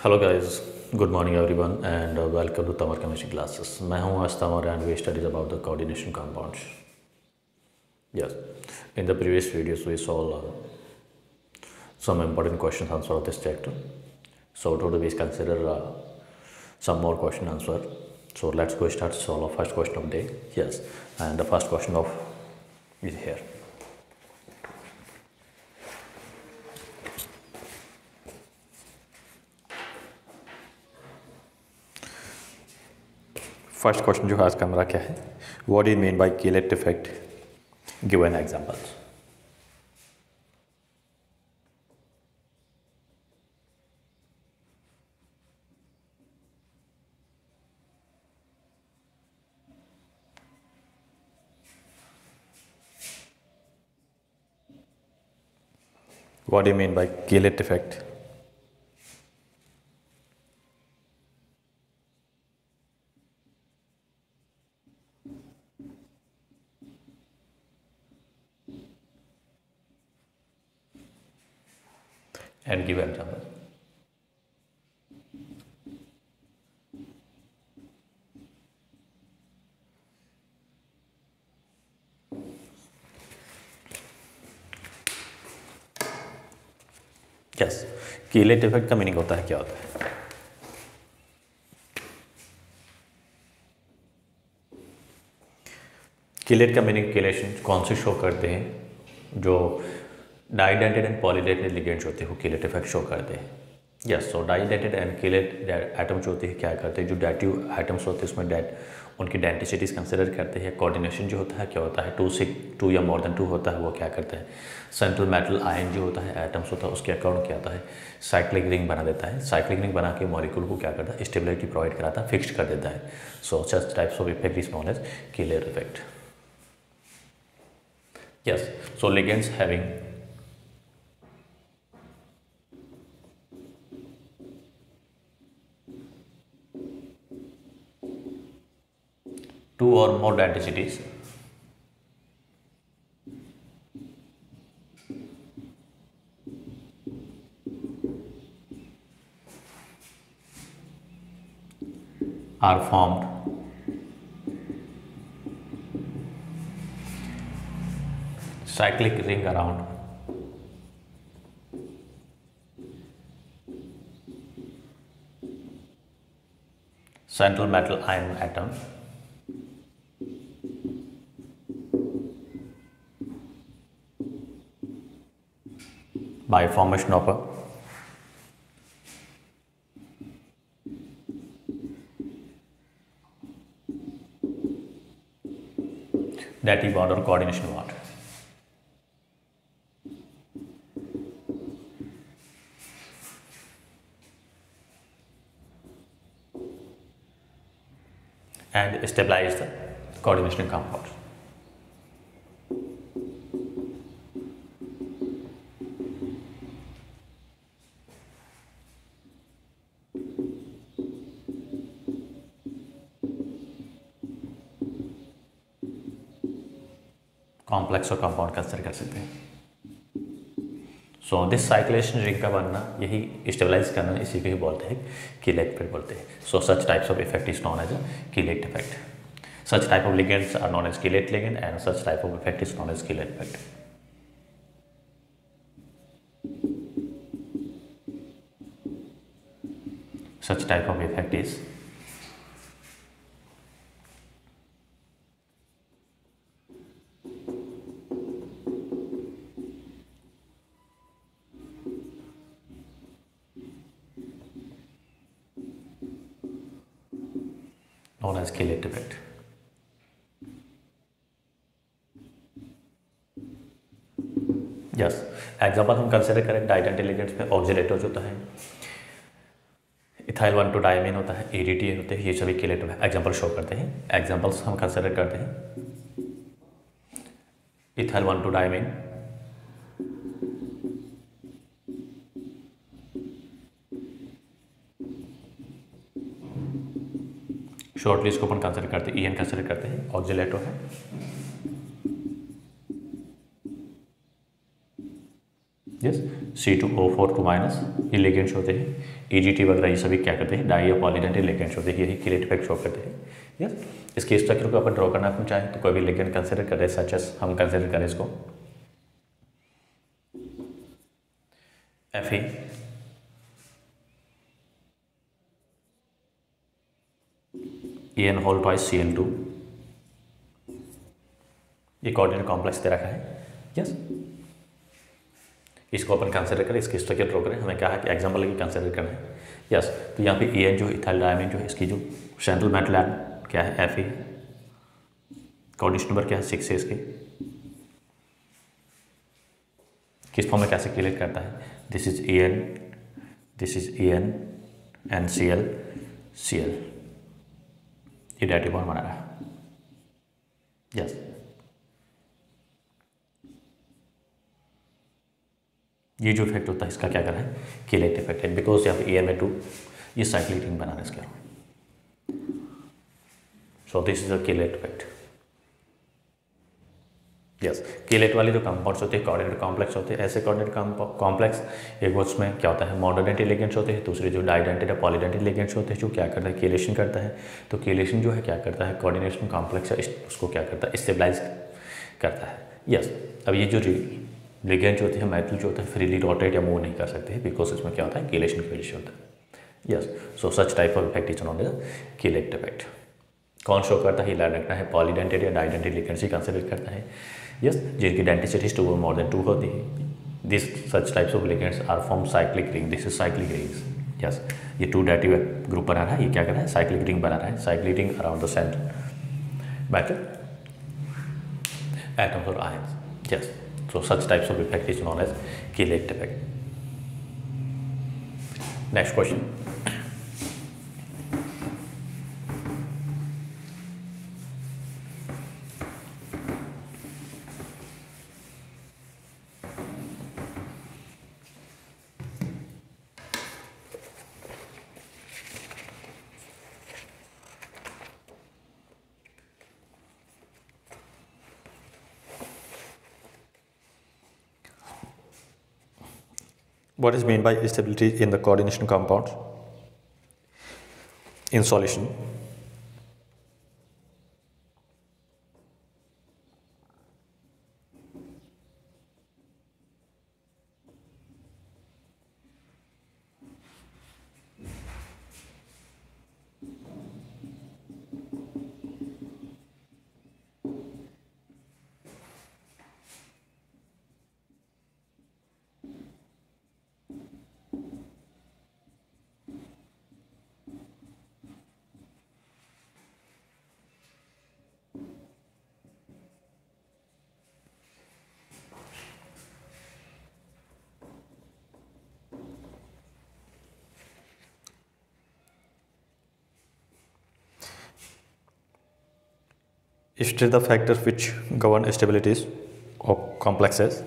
Hello guys, good morning everyone and welcome to तमर chemistry classes. मैं हूं आज तमर and we studies about the coordination compounds. Yes, in the previous videos we solve some important question answer of this chapter. So today we consider some more question answer. So let's go start solve our first question of the day. Yes, and the first question of is here. First question जो है आज का हमारा क्या है, what is mean by chelate effect, given examples. What do you mean by chelate effect? And give example. Yes, chelate effect का meaning होता है, क्या होता है? कीलेट का मीनिंग कीलेशन कौन से शो करते हैं, जो डाइडेंटेड एंड पॉलीडेंटेड लिगेंड्स होते हैं वो कीलेट इफेक्ट शो करते हैं। Yes, so bidentate and chelate atoms होते हैं, क्या करते हैं, जो डेटिव एटम्स होते हैं उसमें उनकी डेंटिसिटीज कंसिडर करते हैं। कोऑर्डिनेशन जो होता है क्या होता है, टू या मोर देन टू होता है, वो क्या करता है, सेंट्रल मेटल आयन जो होता है एटम्स होता है उसके अकॉर्डिंग क्या होता है, साइक्लिक रिंग बना देता है। साइक्लिक रिंग बना के मॉलिक्यूल को क्या करता है, स्टेबिलिटी प्रोवाइड कराता है, फिक्स्ड कर देता है। So such types of effect is known as chelate effect. Yes, so ligands having two or more denticities are formed cyclic ring around central metal ion atom by formation of a dative bond or coordination bond. And stabilize the coordination compounds. Complex और compound consider कर सकते हैं। So this साइक्लेशन ring का बनना, यही stabilise करना, इसी को ही बोलते हैं कीलेट इफेक्ट बोलते हैं। So such types of effect is known as a chelate effect. Such type of ligands are known as chelate ligand and such type of effect is known as chelate effect. Such type of effect is known as chelate effect. Yes, example हम consider करें bidentate ligands में ऑक्सीडेटर्स होता है, ethyl 1 2 diamine होता है, ADT होते हैं, ये सभी कीलेट एग्जाम्पल शो करते हैं। एग्जाम्पल्स हम कंसिडर करते हैं, इथाइल 1 2 डायमीन, शॉर्टली इसको अपन कंसिडर करते हैं, ईएन कंसिडर करते हैं, ऑक्सीलेटर है। यस, C2O4 2- ये लिगेंड्स होते हैं। EGT वगैरह ये सभी क्या करते हैं, डाई या पॉलीडेंटेड लिगेंड्स होते हैं, यही कीलेट इफेक्ट शो करते हैं। यस, इसके स्ट्रक्चर को अपन ड्रॉ करना अपन चाहें तो कोई भी लिगेंड कंसिडर करें, सच एस हम कंसिडर करें इसको Fe, En whole twice Cl2, ये कोऑर्डिनेट कॉम्प्लेक्स दे रखा है। यस, इसको अपन कंसिडर करें, इसकी स्ट्रक्चर ड्रॉ करें, हमें क्या है कि एग्जाम्पल की कंसिडर करना है। यस, तो यहाँ पे En जो इथाइल डायमीन जो है, इसकी जो सेंट्रल मेटल एटम क्या है, Fe, कोऑर्डिनेट नंबर क्या है 6 है। इसके किस फॉर्म में कैसे क्रिएट करता है, this is En, this is En and Cl, ये डायरेक्टिव बॉन्ड बना रहा है। यस, ये जो इफेक्ट होता है इसका क्या कर रहा है, कीलेट इफेक्ट है, बिकॉज यहाँ पे En2 ये साइक्लिक रिंग बना रहा है इसके। So this is a chelate effect. Yes, chelate वाले जो कंपाउंड्स होते हैं कोऑर्डिनेट कॉम्प्लेक्स होते हैं। ऐसे कोऑर्डिनेट कॉम्प्लेक्स एक उसमें क्या होता है, मोनोडेंटेड लिगेंड्स होते हैं, दूसरे जो डाइडेंटेड या पॉलीडेंटेड लिगेंड्स होते हैं, जो क्या करता है, कीलेशन करता है। तो कीलेशन जो है क्या करता है, कोऑर्डिनेशन कॉम्प्लेक्स है उसको क्या करता है, स्टेबलाइज करता है। यस, अब ये जो लिगेंड जो होते हैं, मेटल जो होता है, फ्रीली रोटेट या मूव नहीं कर सकते हैं, बिकॉज इसमें क्या होता है, कीलेशन की वजह से होता है। Yes, so such type of effect is known as chelate effect. कौन शो करता है, ये याद रखना है, पॉलीडेंटेड या डाइडेंटेड लिगेंड्स ही कंसिडर करता है। यस, जिनकी डेंसिटी 2 or more than 2 होती है। This such types of ligands are from cyclic ring, this is cyclic rings. Yes, ये 2 डायरेक्टिव ग्रुप बना रहा है, ये क्या कर रहा है, साइक्लिक रिंग बना रहा है, cyclic ring around the center metal atoms और ions. Yes, so such types of effect is known as chelate effect. Next question. What is meant by stability in the coordination compounds in solution? State the factors which govern stabilities of complexes.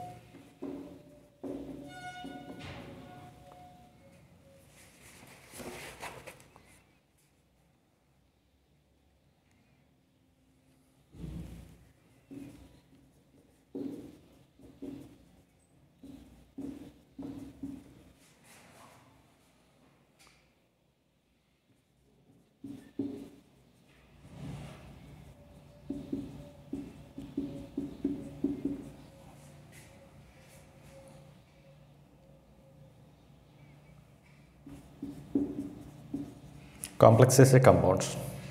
Complexes से compounds.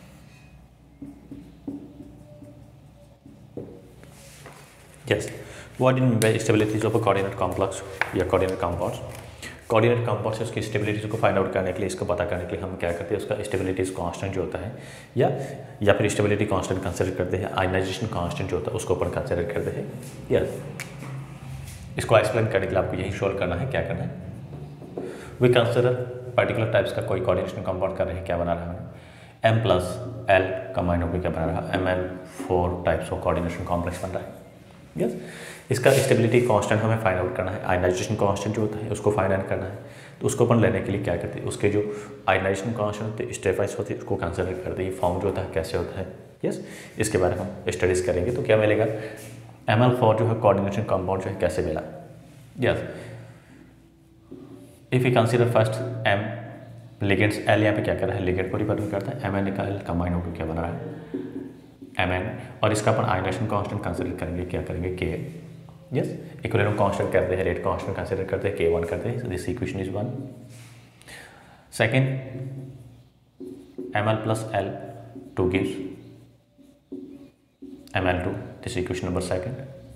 Yes. What do you mean by stabilities of a coordinate complex या coordinate compounds? Coordinate compounds उसकी stabilities को find out करने के लिए, इसको पता करने के लिए हम क्या करते हैं, उसका स्टेबिलिटीज़ कांस्टेंट जो होता है या फिर स्टेबिलिटी कांस्टेंट कंसिडर करते हैं, आयनाइजेशन कांस्टेंट जो होता है उसको अपन कंसिडर करते हैं। यस, इसको एक्सप्लेन करने के लिए आपको यही सोल्व करना है, क्या करना है, वी कंसिडर पर्टिकुलर टाइप्स का कोई कोऑर्डिनेशन कंपाउंड कर रहे हैं, क्या बना रहा है, M+L कंबाइन होकर क्या बना रहा है, Mn4 types of coordination complex बन रहा है। यस, इसका स्टेबिलिटी कांस्टेंट हमें फाइंड आउट करना है, आयनाइजेशन कांस्टेंट जो होता है उसको फाइंड आउट करना है। तो उसको अपन लेने के लिए क्या करते हैं, उसके जो आयनाइजेशन कांस्टेंट होते हैं, स्टेपवाइज होती है, उसको कंसिडर करते हैं, फॉर्म जो होता है कैसे होता है। यस, इसके बारे में हम स्टडीज़ करेंगे। तो क्या मिलेगा, Ml4 जो है कोऑर्डिनेशन कंपाउंड जो है कैसे मिला। Yes, if you consider first M ligands, L यहाँ पे क्या कर रहा है, लिगेंड को रिप्रेजेंट करता है, एम एन का एल कंबाइन होकर क्या बना रहा है, एम एन, और इसका अपन आयनेशन कांस्टेंट कंसीडर करेंगे, क्या करेंगे, के, यस, इक्विलिब्रियम कांस्टेंट करते हैं, रेट कांस्टेंट कंसीडर करते हैं, के वन करते हैं, this equation is 1। Second, M L plus L 2 gives ml2, this is equation number 2.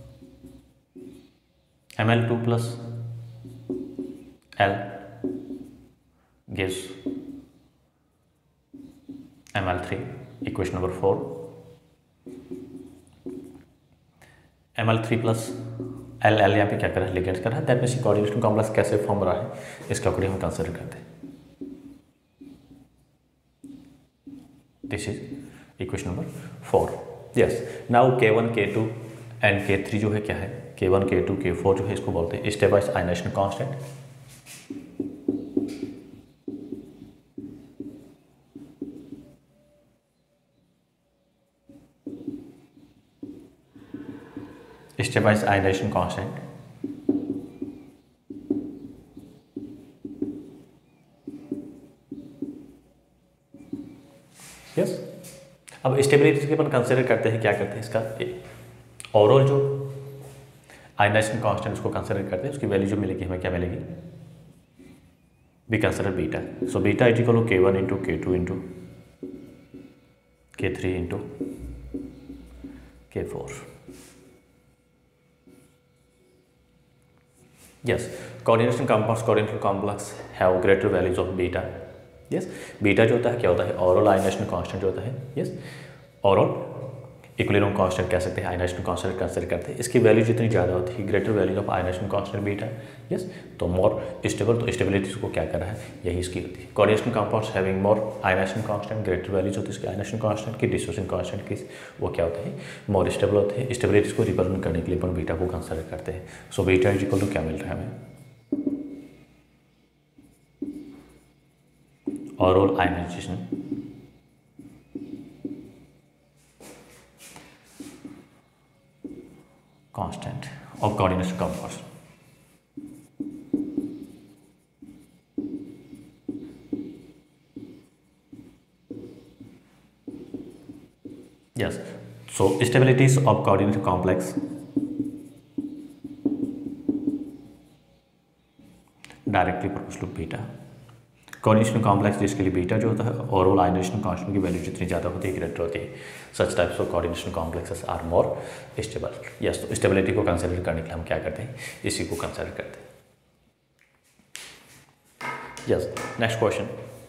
ml2 plus L gives ml3, equation number 4. ml3 plus L यहाँ पे क्या कर रहा है, लिगेंड्स कर रहा है, दैट मीन्स कोऑर्डिनेशन कॉम्प्लेक्स कैसे फॉर्म रहा है इसका अकॉर्डिंग हम कंसिडर करते हैं। This is equation number 4। Yes, now K1 K2 and K3 जो है क्या है, K1 K2 K4 जो है इसको बोलते हैं stepwise ionization constant. Stepwise ionization constant, yes. अब स्टेबिलिटी के अपन कंसिडर करते हैं, क्या करते हैं, इसका ओवरऑल जो आयनेशन कांस्टेंट उसको कंसिडर करते हैं, उसकी वैल्यू जो मिलेगी हमें क्या मिलेगी, we consider beta. So beta is equal to K1 into K2 into K3 into K4। Yes, coordination complex have greater values of beta. Yes, beta जो होता है क्या होता है, ओवरऑल आयनेशन कांस्टेंट जो होता है, यस, ओवरऑल इक्विलिब्रियम कांस्टेंट कह सकते हैं, आयनेशन कांस्टेंट कंसिडर करते हैं, इसकी वैल्यू जितनी ज़्यादा होती है, greater value of ionization constant beta, yes, तो मोर स्टेबल, तो स्टेबिलिटी को क्या कर रहा है, यही इसकी होती है। Coordination compounds having more ionization constant, greater values होती है इसके आयनेशन कांस्टेंट की, डिस्ट्रीब्यूशन कांस्टेंट की, वो क्या होता है, मोर स्टेबल होते हैं। स्टेबिलिटी को रिप्रेजेंट करने के लिए अपन बीटा को कंसिडर करते हैं। So beta is equal to क्या मिल रहा है हमें, overall ionization constant of coordination compounds। Yes, so stabilities of coordination complex directly proportional to beta. Coordination complex जिसके लिए बीटा जो होता है, ओवरऑल आयनेशन कांस्टेंट की वैल्यू जितनी ज़्यादा होती है, ग्रेटर होती है, such types of coordination complexes are more stable. Yes, तो स्टेबिलिटी को कंसिडर करने के लिए हम क्या करते हैं, इसी को कंसिडर करते हैं। Yes, next question,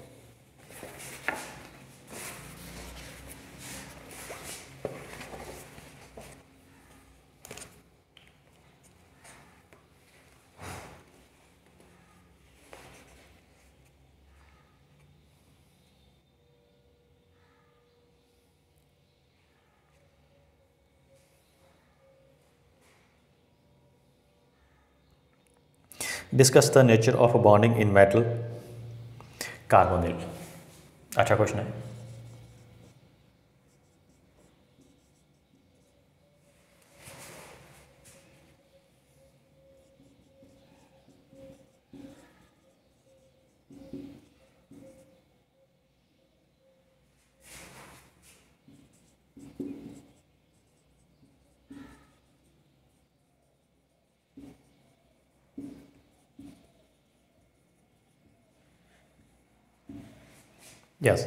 discuss the nature of bonding in metal carbonyl. अच्छा क्वेश्चन है। यस,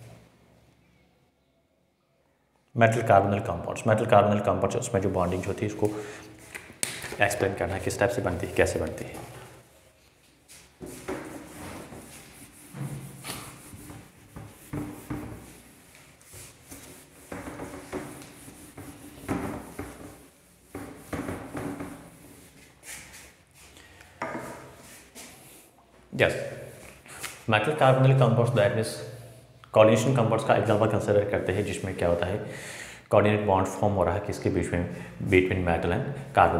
मेटल कार्बोनिल कंपाउंड्स उसमें जो बॉन्डिंग होती है उसको एक्सप्लेन करना है, किस टाइप से बनती है, कैसे बनती है। Yes, metal carbonyl compounds that means coordination compounds का एग्जांपल कंसिडर करते हैं, जिसमें क्या होता है, कोऑर्डिनेट बॉन्ड फॉर्म हो रहा है किसके बीच में, between metal and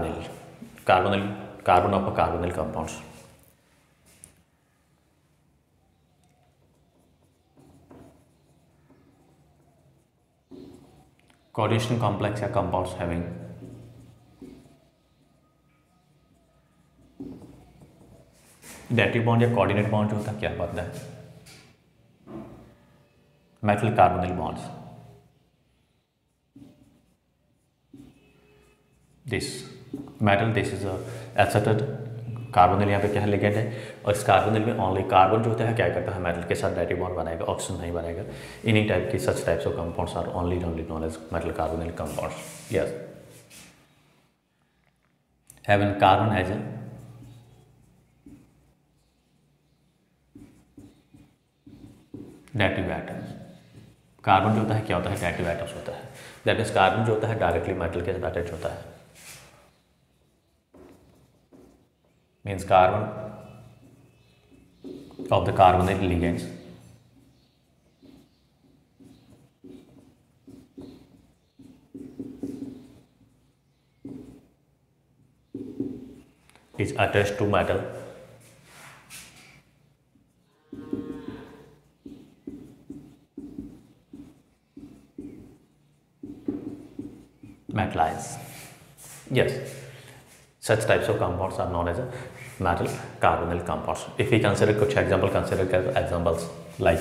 carbon of carbonyl compounds. Coordination complex या कंपाउंड्स हैविंग डायरेक्टिव बॉन्ड या कोऑर्डिनेट बॉन्ड जो होता है क्या बनता है? Metal carbonyl bonds, this metal, this is acetate, carbonyl यहाँ पे क्या है, लिगेंड है, और इस कार्बोनिल में ओनली कार्बन जो होता है क्या करता है, मेटल के साथ डायरेक्टिव बॉन्ड बनाएगा, ऑक्सीजन नहीं बनाएगा। इन्हीं टाइप की such types of compounds are only known as metal carbonyl compounds. Yes, having carbon as a directive atom. Carbon जो होता है क्या होता है, डायरेक्टिव एटम्स होता है। दैट मीन्स कार्बन जो होता है डायरेक्टली मेटल के साथ अटैच होता है, means carbon of the carbonyl ligands is attached to metal metalize. Yes, such types of compounds are known as a metal carbonyl compounds. If we consider कुछ example consider examples like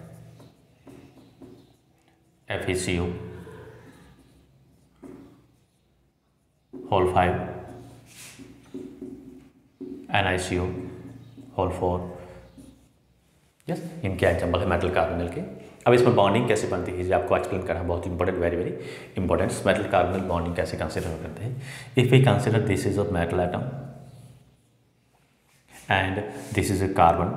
FeCO whole 5, NiCO whole 4. Yes, इनके example है metal carbonyl के। अब इसमें bonding कैसे बनती है ये आपको एक्सप्लेन करना बहुत important, very very important. Metal carbonyl bonding कैसे कंसिडर करते हैं? If we consider this is a metal atom and this is a carbon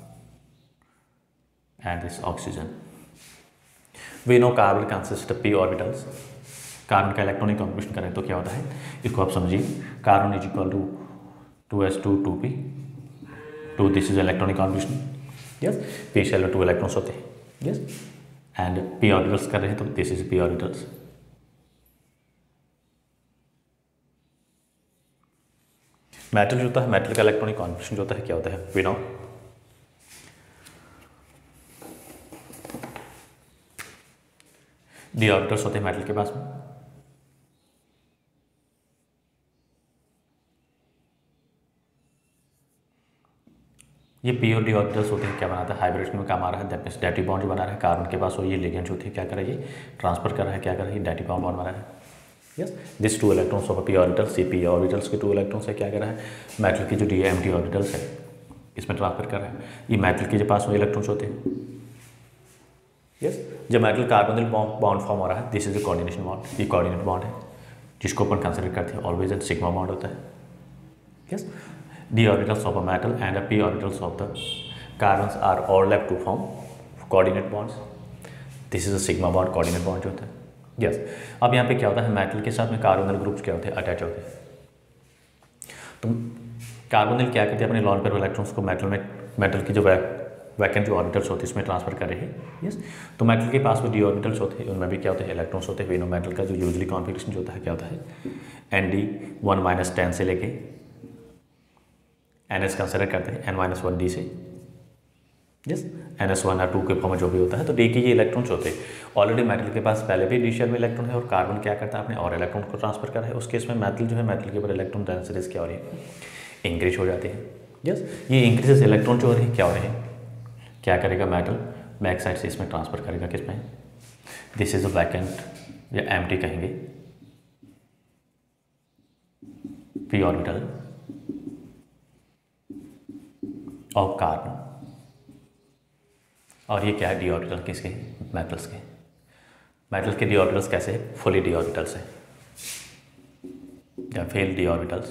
and this oxygen. We know carbon consists of p orbitals. Carbon का electronic contribution करें तो क्या होता है, इसको आप समझिए, carbon is equal to 2s2 2p, 2 this is electronic contribution, yes, p shell में 2 इलेक्ट्रॉन्स होते हैं, यस, एंड p ऑर्बिटल्स कर रहे हैं तो this is p orbitals. Metal जो होता है, मेटल का इलेक्ट्रॉनिक कॉन्फिगरेशन जो होता है क्या होता है, वी नो डी ऑर्बिटल्स होते हैं मेटल के पास में, ये पी और डी ऑर्बिटल्स होते हैं, क्या बनाता है, हाइब्रिडेशन में काम आ रहा है, दैट मींस डायरेक्टिव बॉन्ड जो बना रहा है कार्बन के पास, और ये लिगेंड्स होती है क्या कर रहा है, ये ट्रांसफर कर रहा है, क्या कर रहा है, डायरेक्टिव बॉन्ड बना रहा है। Yes, this 2 electrons of p orbital, C p orbitals के 2 इलेक्ट्रॉन्स है, क्या कर रहा है, मेटल की जो डी एम्प्टी ऑर्बिटल्स है इसमें ट्रांसफर कर रहा है। ये मेटल के जो पास में इलेक्ट्रॉन्स होते हैं। यस, जब मेटल कार्बोनिल बॉन्ड फॉर्म हो रहा है, this is a coordination bond, ये कोऑर्डिनेट बॉन्ड है जिसको अपन कंसिडर करते हैं ऑलवेज एंड सिग्मा बॉन्ड होता है। Yes, d orbitals of a metal and p orbitals of the carbons are overlap to form coordinate bonds, this is a sigma bond, coordinate bond जो होता है। Yes, अब यहाँ पे क्या होता है, मेटल के साथ में कार्बोनिल ग्रुप्स क्या होते हैं, अटैच होते हैं। तो कार्बोनिल क्या करते हैं, अपने लॉन पेयर इलेक्ट्रॉन्स को मेटल की जो वैकेंट जो ऑर्बिटल्स होते हैं इसमें ट्रांसफर कर रहे हैं। यस, तो मेटल के पास में डी ऑर्बिटल्स होते हैं, उनमें भी क्या होते हैं, इलेक्ट्रॉन्स होते हैं। वी नो मेटल का जो यूजली कॉन्फिगरेशन जो होता है क्या होता है, Nd1 - 10 से लेके Ns कंसिडर करते हैं n-1d से, यस, NS1 और 2 के फॉर्म में जो भी होता है, तो डी के ये इलेक्ट्रॉन्स होते हैं। ऑलरेडी मेटल के पास पहले भी डी शेल में इलेक्ट्रॉन है और कार्बन क्या करता है, अपने और इलेक्ट्रॉन को ट्रांसफर कर रहा है। उस केस में मेटल जो है, मेटल के ऊपर इलेक्ट्रॉन डेंसिटीज क्या हो रही है, इंक्रीज हो जाती है। यस, ये इंक्रीजेस इलेक्ट्रॉन जो हो रही है क्या हो रहे हैं, क्या करेगा, मेटल बैक साइड से इसमें ट्रांसफर करेगा, किसमें, दिस इज अ वैकेंट या एम्प्टी कहेंगे पी ऑर्बिटल ऑफ कार्बन, और ये क्या है, डी ऑर्बिटल किसके, मेटल्स के। मेटल के डी ऑर्बिटल्स कैसे है, फुली डी ऑर्बिटल्स है या फेल डी ऑर्बिटल्स।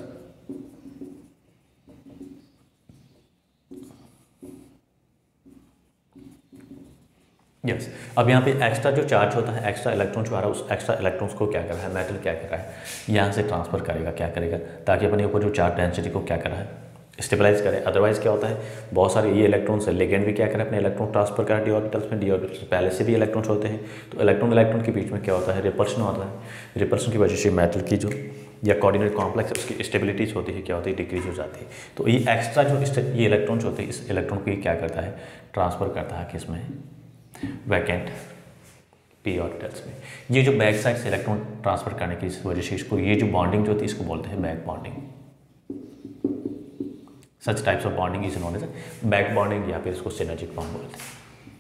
यस, अब यहाँ पे एक्स्ट्रा जो चार्ज होता है, एक्स्ट्रा इलेक्ट्रॉन जो आ रहा है, उस एक्स्ट्रा इलेक्ट्रॉन्स को क्या कर रहा है, मेटल क्या कर रहा है, यहाँ से ट्रांसफर करेगा, क्या करेगा, ताकि अपने ऊपर जो चार्ज डेंसिटी को क्या कर रहा है, स्टेबलाइज करे। अदरवाइज क्या होता है, बहुत सारे ये इलेक्ट्रॉन्स है, लिगेंड भी क्या करे, अपने इलेक्ट्रॉन ट्रांसफर करा डी ऑर्बिटल्स में, डी ऑर्बिटल्स पहले से भी इलेक्ट्रॉन्स होते हैं, तो इलेक्ट्रॉन के बीच में क्या होता है, रिपल्शन होता है। रिपल्शन की वजह से मेटल की जो या कोऑर्डिनेट कॉम्प्लेक्स उसकी स्टेबिलिटीज होती है क्या होती है, डिक्रीज हो जाती है। तो ये एक्स्ट्रा जो ये इलेक्ट्रॉन्स होते हैं, इस इलेक्ट्रॉन को क्या करता है, ट्रांसफर करता है किसमें, वैकेंट पी ऑर्बिटल्स में। ये जो बैक साइड से इलेक्ट्रॉन ट्रांसफर करने की वजह से इसको, ये जो बॉन्डिंग जो होती है इसको बोलते हैं back bonding. Such types of bonding is known as back bonding या फिर इसको सिनर्जिक बॉन्ड बोलते हैं।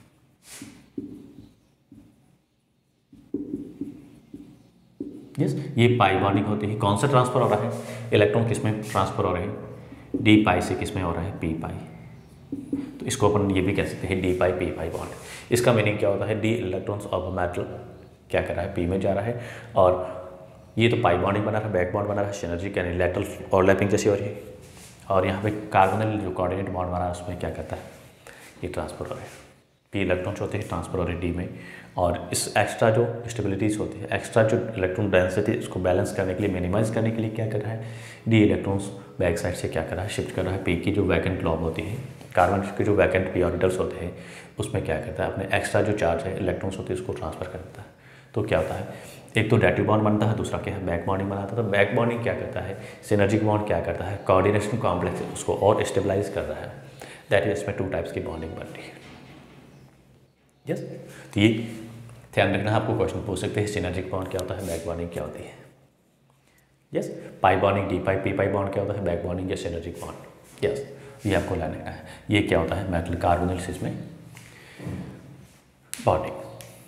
यस, ये पाई बॉन्डिंग होती है। कौन सा ट्रांसफर हो रहा है, इलेक्ट्रॉन किस में ट्रांसफर हो रहे हैं, डी पाई से किस में हो रहा है, पी पाई। तो इसको अपन ये भी कह सकते हैं d pi p pi bond. इसका मीनिंग क्या होता है, डी इलेक्ट्रॉन्स ऑफ मेटल क्या कर रहा है, पी में जा रहा है, और ये तो पाई बॉन्डिंग बना रहा है, बैक बॉन्ड बना रहा है, सिनर्जिक यानी लैटरल ओवरलैपिंग जैसी हो रही है, और यहाँ पे कार्बोनिल जो कोऑर्डिनेट बॉन्ड बना है उसमें क्या करता है, ये ट्रांसफर हो रहा है, पी इलेक्ट्रॉन्स होते हैं ट्रांसफर हो रहे हैं डी में, और इस एक्स्ट्रा जो स्टेबिलिटीज़ होती है, एक्स्ट्रा जो इलेक्ट्रॉन डेंसिटी उसको बैलेंस करने के लिए, मिनिमाइज करने के लिए क्या कर रहा है, डी इलेक्ट्रॉन्स बैक साइड से क्या कर रहा है, शिफ्ट कर रहा है। पी की जो वैकेंट लॉब होती है, कार्बन के जो वैकेंट पी ऑर्बिटल्स होते हैं उसमें क्या करता है, अपने एक्स्ट्रा जो चार्ज है इलेक्ट्रॉन्स होते हैं उसको ट्रांसफर कर देता है। तो क्या होता है, एक तो डेटिव बॉन्ड बनता है, दूसरा क्या है, बैक बॉन्डिंग बनाता है। तो बैक बॉन्डिंग क्या करता है, सिनर्जिक बॉन्ड क्या करता है, कोऑर्डिनेशन कॉम्प्लेक्स उसको और स्टेबलाइज कर रहा है। दैट इज इसमें 2 टाइप्स की बॉन्डिंग बन रही है। यस, तो ये ध्यान रखना, आपको क्वेश्चन पूछ सकते हैं सिनर्जिक बॉन्ड क्या होता है, बैक बॉन्डिंग क्या होती है। Yes, pi bonding, d pi p pi bond क्या होता है, बैक बॉन्डिंग या सिनर्जिक बॉन्ड। यस, ये आपको ध्यान रखना है। ये क्या होता है, मेटल कार्बोनिल सिस में bonding.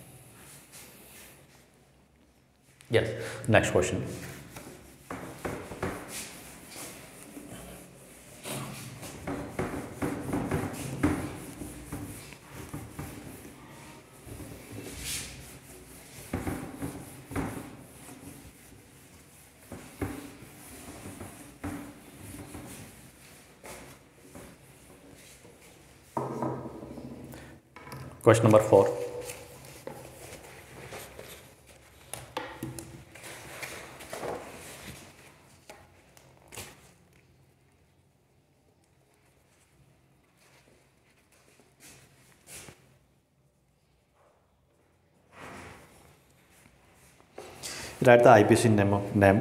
Yes, next question. Question number 4। Write the IPC name.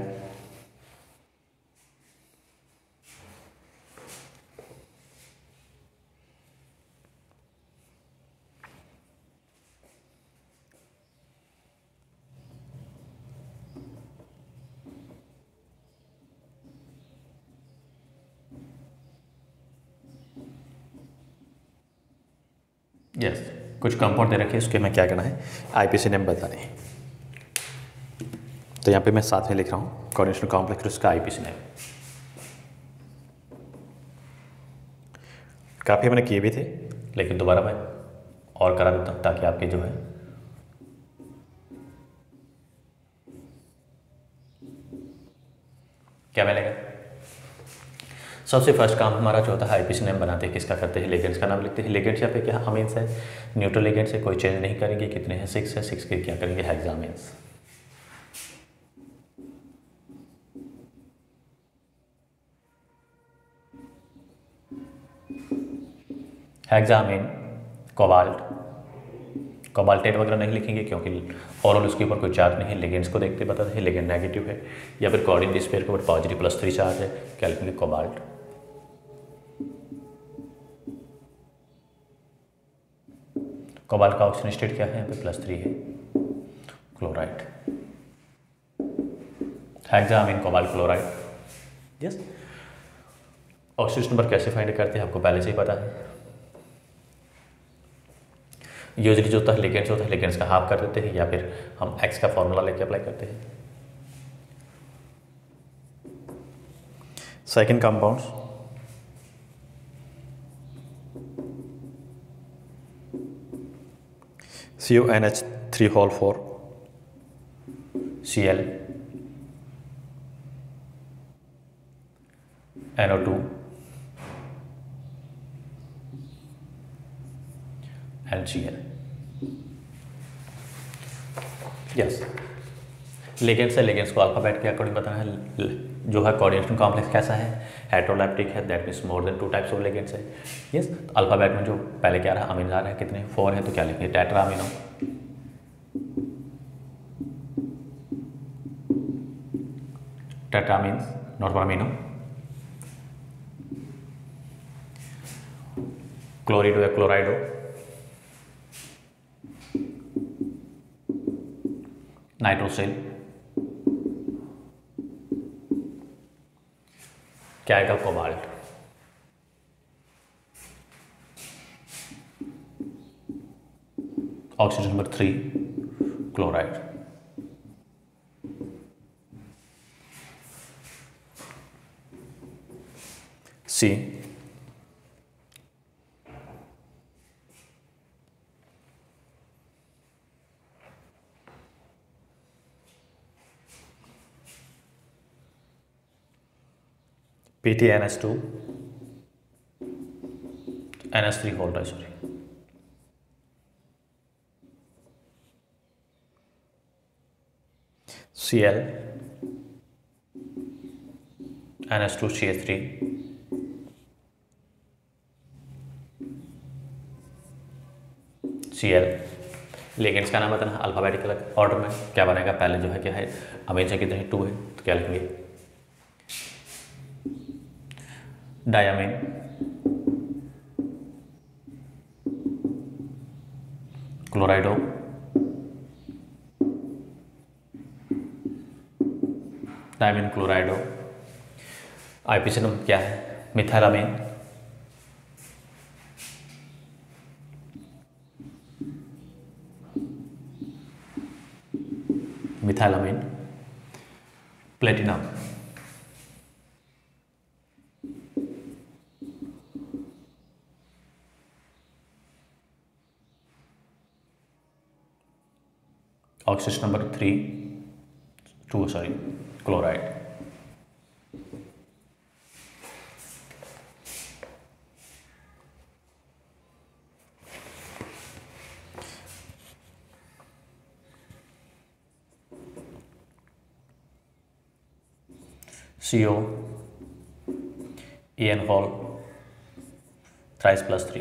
Yes, कुछ कंपाउंड दे रखे, उसके मैं क्या करना है, आईपीसी नेम बताने हैं। तो यहाँ पे मैं साथ में लिख रहा हूँ कोऑर्डिनेशन कॉम्प्लेक्स, उसका आईपीसी नेम। काफ़ी मैंने किए भी थे, लेकिन दोबारा मैं और करा देता हूँ ताकि आपके जो है क्या मिलेगा। सबसे फर्स्ट काम हमारा जो होता है आईपीसी नेम बनाते हैं, किसका करते हैं, लिगेंड्स का नाम लिखते हैं। लिगेंड्स यहाँ पे क्या अमीन्स है, न्यूट्रल लिगेंड्स है, कोई चेंज नहीं करेंगे। कितने हैं, 6 है, 6 के क्या करेंगे, हेक्सामीन्स। हेक्सामीन, कोबाल्ट, कोबाल्टेट वगैरह नहीं लिखेंगे क्योंकि ओरल उसके ऊपर कोई चार्ज नहीं है। लिगेंड्स को देखते बताते हैं लिगेंड नेगेटिव है, या फिर कोऑर्डिनेट स्फीयर के ऊपर पॉजिटिव +3 चार्ज है, क्या लिखेंगे, कोबाल्ट। कोबाल्ट का ऑक्सीजन स्टेट क्या है, यहाँ पे +3 है, chloride. Hexamine, cobalt, chloride. Yes, oxygen number कैसे फाइंड करते हैं आपको पहले से ही पता है। यूजली जो होता है लिगेंड्स होता है, लिगेंड्स का हाफ कर देते हैं, या फिर हम एक्स का फॉर्मूला लेके अप्लाई करते हैं। Second compounds, CuNH3 Cl, NO2, HCl। Yes, ligands है, लिगेंड्स को अल्फाबेट के अकॉर्डिंग बताना है। जो है कोऑर्डिनेशन कॉम्प्लेक्स कैसा है, हेटेरोलैप्टिक है, that means more than 2 types of ligands है। यस, तो अल्फाबेट में जो पहले क्या रहा, अमीन आ रहा है, कितने 4 है, तो क्या लिखेंगे, tetra amino. Tetra means not four amino. Chlorido है, क्लोराइडो। नाइट्रोसिल, क्या आएगा, cobalt. Oxygen number 3 chloride. C PTNS2 NS3 hold है, sorry. Cl NS2CH3 Cl। Ligands का नाम बताना अल्फाबेटिकल ऑर्डर में क्या बनेगा। पहले जो है क्या है, अमीन से कितने 2 है तो क्या लिखेंगे, diamine, chlorido, diamine chlorido. IPC number क्या है, methylamine, methylamine, platinum, oxygen number 2 sorry chloride. CO EN whole thrice +3।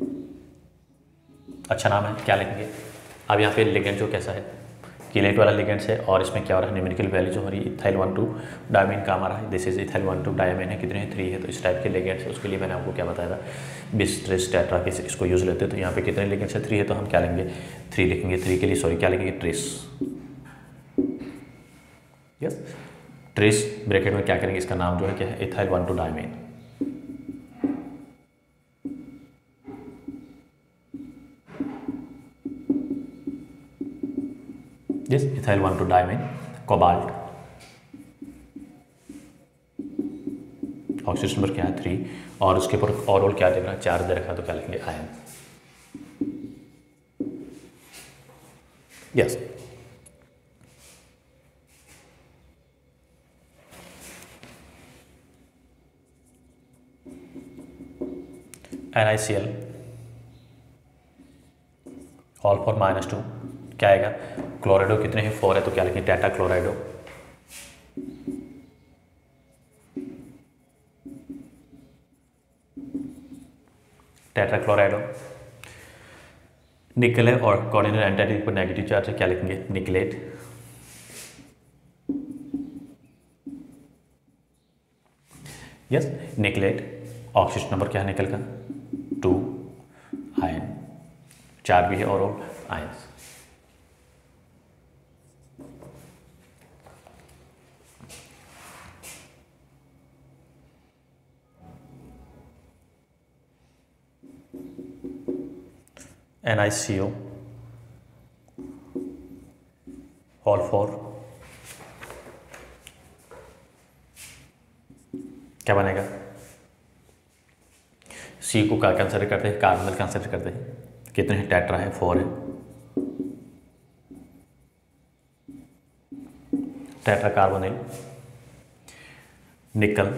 अच्छा नाम है, क्या लिखेंगे। अब यहाँ पे लिगेंड जो कैसा है, कीलेट वाला लिगेंड है और इसमें क्या हो रहा है, न्यूमेरिकल वैल्यू जो हो रही है इथाइल 1,2 डायमीन का हमारा है, दिस इज इथाइल 1,2 डायमीन है कितने हैं 3 है। तो इस टाइप के लिगेंड्स है, उसके लिए मैंने आपको क्या बताया था, बिस ट्रेस टेट्रा के इसको यूज़ लेते हैं। तो यहाँ पे कितने लिगेंड्स है 3 है, तो हम क्या लेंगे 3 लिखेंगे। 3 के लिए सॉरी क्या लिखेंगे, ट्रेस। यस, ट्रेस ब्रैकेट में क्या करेंगे, इसका नाम जो है क्या है, ethyl 1,2 diamine. Yes, ethyl 1,2 diamine, cobalt, oxygen number क्या है 3 और उसके ऊपर ओरल क्या दे रहा है, 4 दे रखा है, तो क्या लिखेंगे ion. Yes, NiCl all for -2 क्या आएगा, क्लोराइडो कितने हैं 4 है, तो क्या लिखेंगे टेट्रा क्लोराइडो। टेट्रा क्लोराइडो। निकल है और कोऑर्डिनेट एंटाइड पर नेगेटिव चार्ज है, क्या लिखेंगे nickelate. Yes, nickelate. Oxygen number क्या है निकल का 2, आयन 4 भी है और आयंस। NiCO ऑल 4 क्या बनेगा, सी को क्या कंसिडर करते हैं, कार्बोनिल कंसिडर करते हैं, कितने हैं टेट्रा है 4 है, tetra carbonyl. Nickel,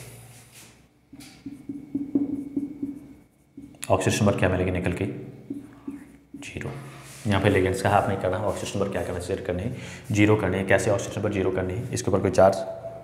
oxygen number क्या मिलेगी निकल की 0। यहाँ पे लिगेंड्स का हाफ नहीं करना, ऑक्सीजन नंबर क्या करना है, करनी है 0 करनी है। कैसे ऑक्सीजन नंबर 0 करनी है, इसके ऊपर कोई चार्ज,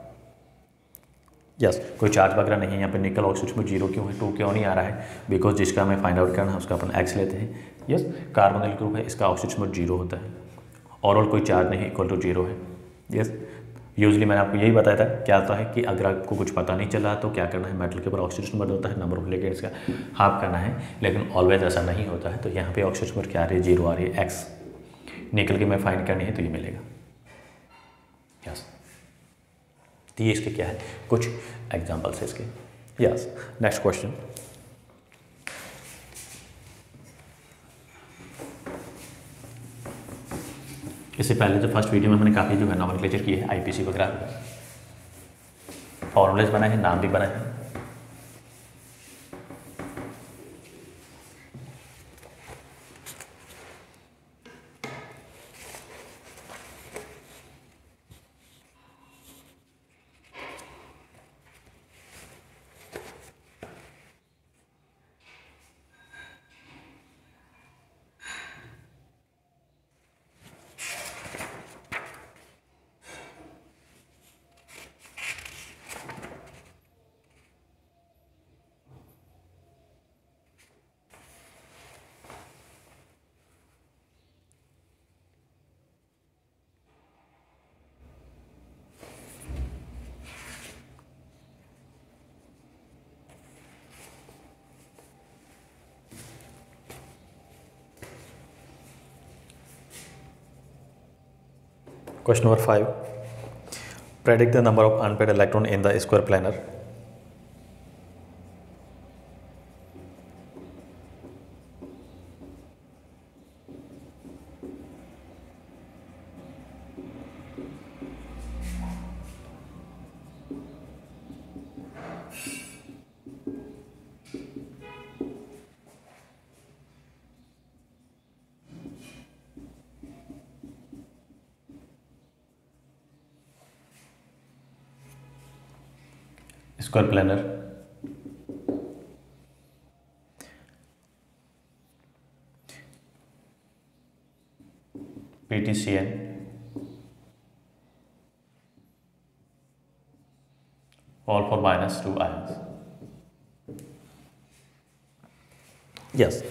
यस कोई चार्ज वगैरह नहीं है। यहाँ पे निकल ऑक्सीजन नंबर 0 क्यों है, 2 क्यों नहीं आ रहा है, बिकॉज जिसका हमें फाइंड आउट करना है उसका अपन एक्स लेते हैं। यस, कार्बोनिल ग्रुप है, इसका ऑक्सीजन नंबर 0 होता है, और कोई चार्ज नहीं इक्वल टू 0 है। यस, यूजली मैंने आपको यही बताया था, क्या होता है कि अगर आपको कुछ पता नहीं चला तो क्या करना है, मेटल के ऊपर ऑक्सीजन नंबर होता है, नंबर ऑफ लिगेंड्स का हाफ करना है, लेकिन ऑलवेज ऐसा नहीं होता है। तो यहाँ पे ऑक्सीजन नंबर क्या आ रही है 0 आ रही है, एक्स निकल के मैं फाइंड करनी है तो ये मिलेगा। यस, तो ये इसके क्या है, कुछ एग्जाम्पल्स है इसके। Yes, next question. इससे पहले जो फर्स्ट वीडियो में हमने काफ़ी जो है नॉमेनक्लेचर की है, आईपीसी वगैरह फॉर्मूलेज बनाए हैं, नाम भी बनाए हैं। Question number 5. Predict the number of unpaired electron in the square planar. Square planar. PTCN all for -2 ions. Yes.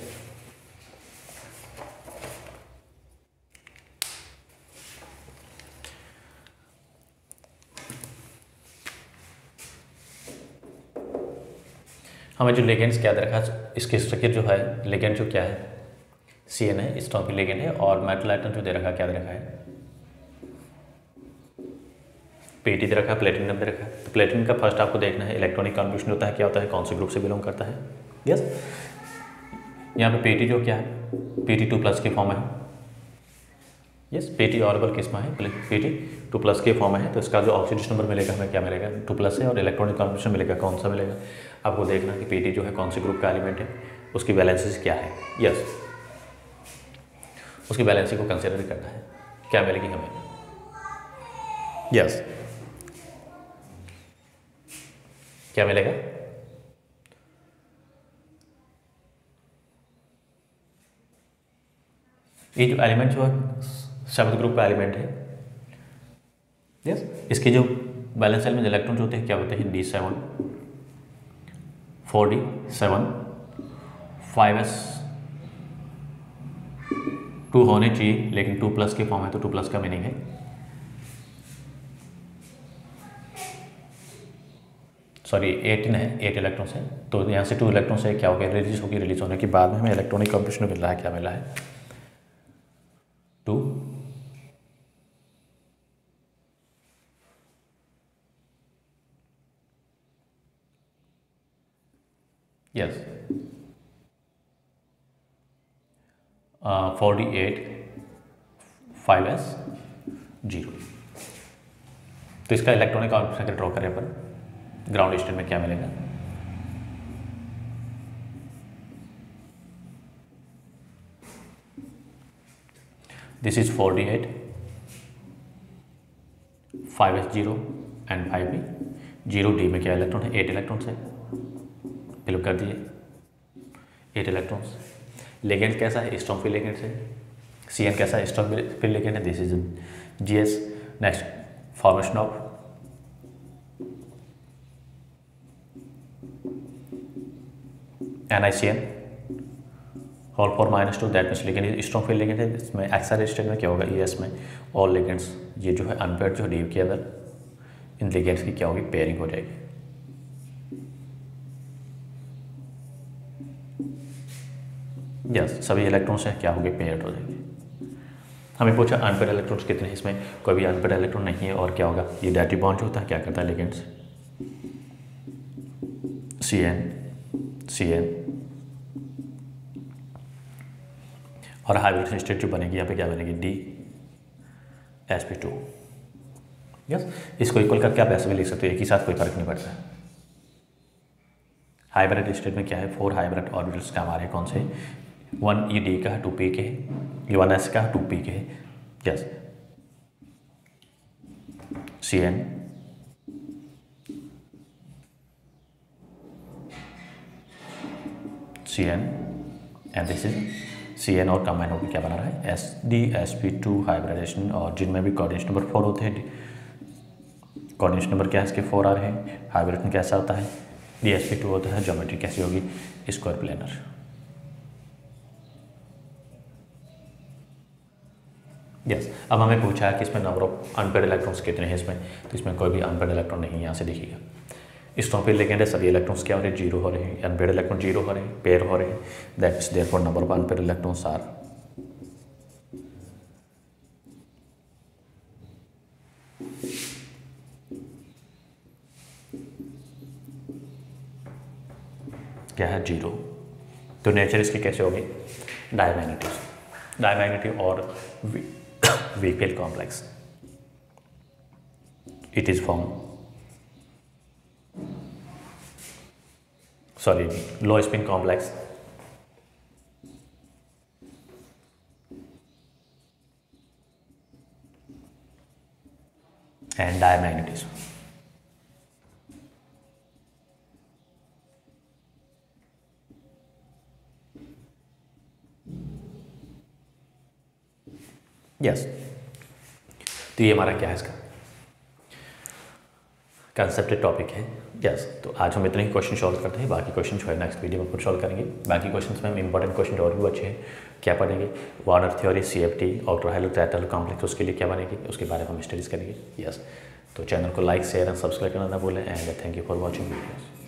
हमें जो लिगेंड्स क्या दे रखा है, इसकी स्ट्रक्चर जो है लिगेंड जो क्या है CN है, स्ट्रॉन्ग लिगेंड है, और मेटल आइटम जो दे रखा है क्या दे रखा है PT दे रखा है, प्लेटिनम दे रखा है। तो प्लेटिनम का फर्स्ट आपको देखना है इलेक्ट्रॉनिक कॉन्ट्रीब्यूशन होता है क्या होता है, कौन से ग्रुप से बिलोंग करता है। यस, यहाँ पे PT जो क्या है PT2+ के फॉर्म में है। यस, PT ऑर्बिटल किस में है, PT2+ के फॉर्म में है। तो इसका जो ऑक्सीडेशन नंबर मिलेगा हमें क्या मिलेगा 2+ है, और इलेक्ट्रॉनिक कॉन्ट्रीब्यूशन मिलेगा कौन सा मिलेगा, आपको देखना कि PT जो है कौन से ग्रुप का एलिमेंट है, उसकी वैलेंसीज क्या है। यस, उसकी वैलेंसी को कंसिडर करना है, क्या मिलेगी हमें। यस, क्या मिलेगा, ये जो एलिमेंट जो है 7th ग्रुप का एलिमेंट है। यस, इसके जो बैलेंस एलिमेंट इलेक्ट्रॉन जो होते हैं क्या होते हैं D7 4D7 5s2 होने चाहिए, लेकिन 2+ के फॉर्म है तो 2+ का मीनिंग है सॉरी 18 है, 8 इलेक्ट्रॉन्स है। तो यहाँ से 2 इलेक्ट्रॉन से क्या हो गया रिलीज होगी, रिलीज होने के बाद में हमें इलेक्ट्रॉनिक कॉन्ट्रीब्यूशन मिल रहा है, क्या मिला है 2। Yes, 4D8 5s0। तो इसका इलेक्ट्रॉनिक कॉन्ट्रीब्यूशन ड्रॉ करें अपन, ग्राउंड स्टेट में क्या मिलेगा, this is 4D8 5s0 and 5b 0D में क्या इलेक्ट्रॉन है 8 इलेक्ट्रॉन्स है, फिल कर दिए 8 इलेक्ट्रॉन्स। लिगेंड कैसा है स्ट्रॉन्ग फ्री लिगेंड है, CN कैसा है स्ट्रॉन्ग फ्री लिगेंड है, this is GS। Next formation of NiCN all for -2, that means ligand strong free ligand है। इसमें एक्साइड स्टेट में क्या होगा ES में ऑल लिगेंड्स ये जो है अनपेयर्ड जो डी के अंदर इन लिगेंड्स की क्या होगी पेयरिंग हो जाएगी। यस, सभी इलेक्ट्रॉन्स हैं क्या होंगे पेयर्ड हो जाएंगे। हमें पूछा अनपेयर्ड इलेक्ट्रॉन्स कितने हैं, इसमें कोई भी अनपेयर्ड इलेक्ट्रॉन नहीं है, और क्या होगा ये डायरेक्टिव बॉन्ड जो होता है क्या करता है लिगेंड्स CN और हाइब्रिड स्टेट जो बनेगी यहाँ पे क्या बनेगी D sp2। यस, इसको इक्वल करके आप ऐसे भी लिख सकते हो, एक ही साथ कोई फर्क नहीं पड़ता है। हाइब्रिड स्टेट में क्या है, 4 हाइब्रिड ऑर्बिटल्स का हमारे कौन से, 1 ED का 2p के है, 1s का 2p के है। Yes, CN and this is CN और कंबाइन होकर क्या बना रहा है, sp2 हाइब्रिडेशन। और जिनमें भी कोऑर्डिनेशन नंबर 4 होते हैं, कोऑर्डिनेशन नंबर क्या है इसके 4 आ रहे हैं। हाइब्रिडेशन कैसा होता है, dsp2 होता है। ज्योमेट्री कैसी होगी, स्क्वायर प्लेनर। यस, अब हमें पूछा है कि इसमें नंबर ऑफ अनपेड इलेक्ट्रॉन्स कितने हैं इसमें, तो इसमें कोई भी अनपेड इलेक्ट्रॉन नहीं है, यहाँ से दिखेगा। स्टॉपिल लिगेंड है, सभी इलेक्ट्रॉन्स क्या हो रहे हैं, 0 हो रहे हैं, अनपेड इलेक्ट्रॉन 0 हो रहे हैं, पेयर हो रहे हैं। That's therefore number of unpaired electrons are क्या है, 0। तो नेचर इसकी कैसे होगी, डायमैग्नेटिव और weak field complex. It is form low spin complex and diamagnetism. Yes, तो ये हमारा क्या है, इसका कंसेप्टेड टॉपिक है। यस, तो आज हम इतने ही क्वेश्चन सॉल्व करते हैं, बाकी क्वेश्चन जो है नेक्स्ट वीडियो में खुद सॉल्व करेंगे। बाकी क्वेश्चन में हम इंपॉर्टेंट क्वेश्चन और भी अच्छे हैं, क्या पढ़ेंगे, वार्नर थ्योरी, CFT, ऑक्ट्रोहाइड्रोटेट्राल कॉम्प्लेक्स, उसके लिए क्या बनेगी, उसके बारे में हम स्टडीज़ करेंगे। यस, तो चैनल को लाइक, शेयर एंड सब्सक्राइब करना ना भूलें। And thank you for watching videos.